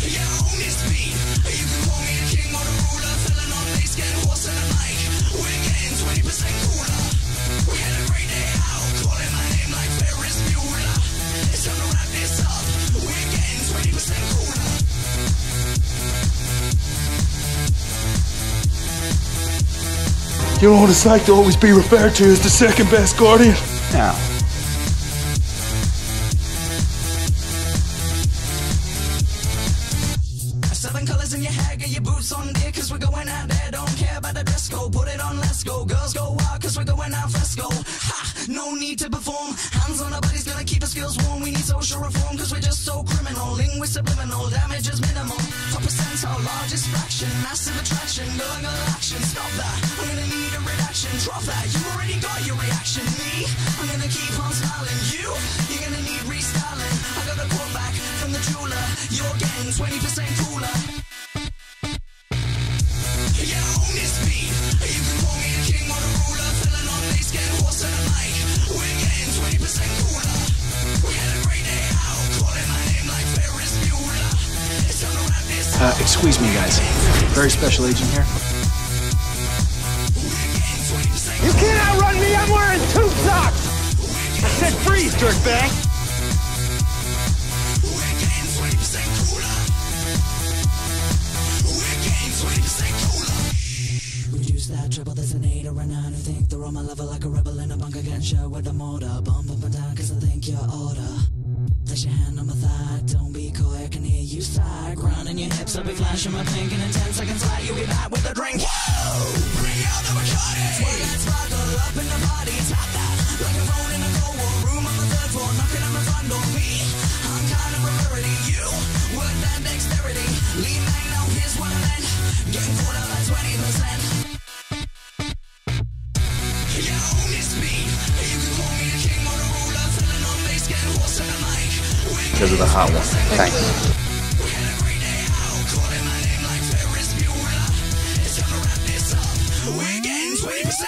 You know what it's like to always be referred to as the second best guardian? Now. Seven colors in your hair, get your boots on, dear, cause we're going out there. Don't care about the dress code, put it on, let's go. Girls go wild, cause we're going out fresco. Ha! No need to perform. Hands on our bodies, gonna keep us feels warm. We need social reform, cause we're just so criminal. Linguist subliminal, damage is minimal. Top percentile, largest fraction. Massive attraction, going on action. Stop that, I'm gonna need a reaction. Drop that, you already got your reaction. Me, I'm gonna keep on smiling. You're gonna need restyling. I got a quote back from the jeweler. You're getting 20% cooler. Excuse me, guys. Very special agent here. You can't outrun me! I'm wearing tube socks! I said freeze, dirtbag! Reduce that trouble, there's an 8 or a 9 who think they're on my level like a rebel in a bunker getting shot with a mortar. Bump up and down cause I think you're order. Place your hand on my thigh, don't be coy, I can hear you sigh. Grinding your hips, I'll be flashing my pink, and in 10 seconds flat, you'll be back with a drink. Whoa! Bring out the Bacardi! Swag and sparkle up in the party, tap that like a phone in a Cold War room on the 3rd floor, knocking on my front door. Me, I'm kind of a rarity. You, work that dexterity. Lean back now, here's what I meant. Getting caught up at 20%. Because of the hot one. Thanks. We're getting 20%.